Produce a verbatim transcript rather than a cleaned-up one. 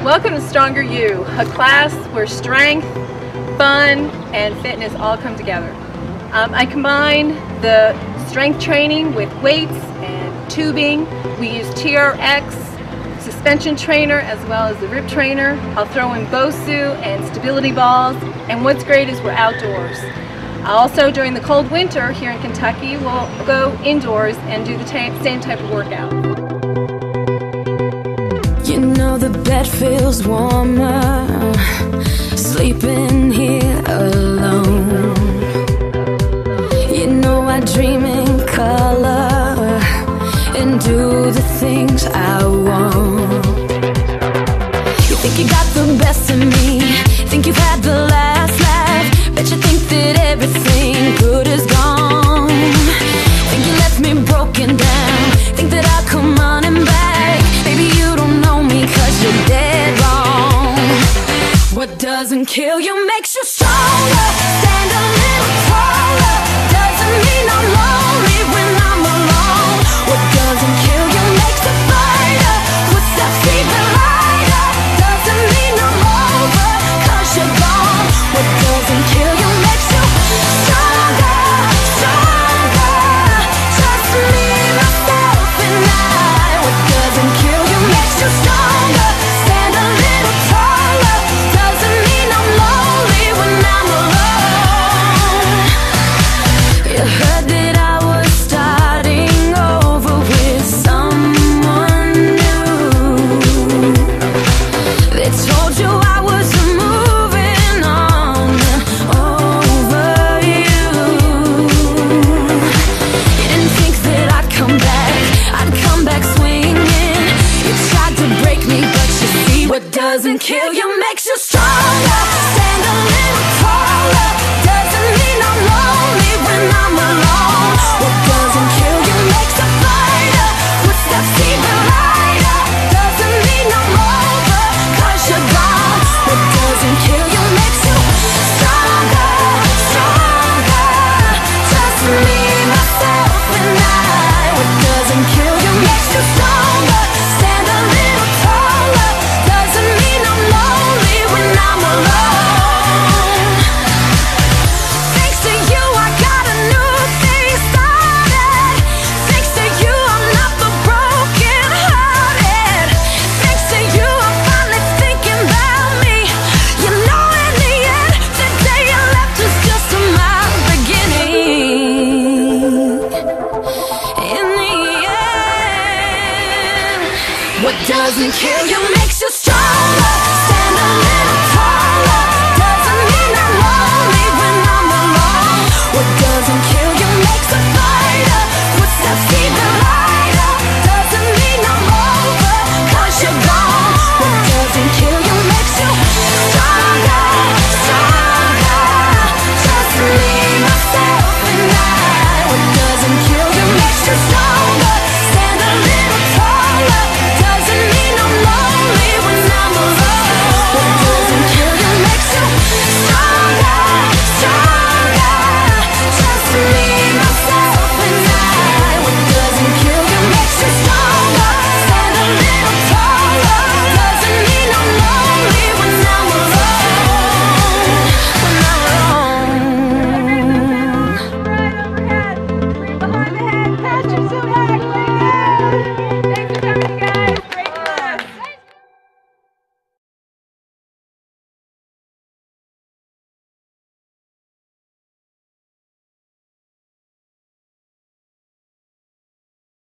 Welcome to Stronger You, a class where strength, fun, and fitness all come together. Um, I combine the strength training with weights and tubing. We use T R X, suspension trainer, as well as the rip trainer. I'll throw in BOSU and stability balls, and what's great is we're outdoors. Also, during the cold winter here in Kentucky, we'll go indoors and do the same type of workout. You know the bed feels warmer, sleeping here alone. You know I dream in color and do the things I want. You think you got the best of me, think you've had the last laugh, bet you think that everything good is gone. Think you left me broken down, think that I'll come running back. Baby, you don't know me 'cause you're dead wrong. What doesn't kill you makes you stronger. Stand a little taller. Doesn't mean I'm lonely when I'm alone. What doesn't kill you makes a fighter. Footsteps even lighter. Doesn't mean I'm over 'cause you're gone. What doesn't kill you makes you stronger, stronger. Just me, myself, and I. What doesn't kill you makes you stronger. Stand a little taller. Doesn't mean I'm lonely when I'm alone. You heard that I was starting over with someone new. They told you I was moving on over you. You didn't think that I'd come back, I'd come back swinging. You tried to break me, but you see what doesn't kill you makes you stronger. Stand a little taller. Doesn't mean I'm lonely when I'm alone. What doesn't kill you makes a fighter. Footsteps even lighter. Doesn't mean I'm over 'cause you're gone. What doesn't kill you makes you stronger, stronger. Just me, myself, and I. What doesn't kill you makes you stronger. Stand a little taller. Doesn't mean I'm lonely when I'm alone. Thanks to you, I got a new thing started. Thanks to you, I'm not the broken hearted. Thanks to you, I'm finally thinking about me. You know, in the end, the day you left was just my beginning. In the end, what doesn't kill you makes you strong.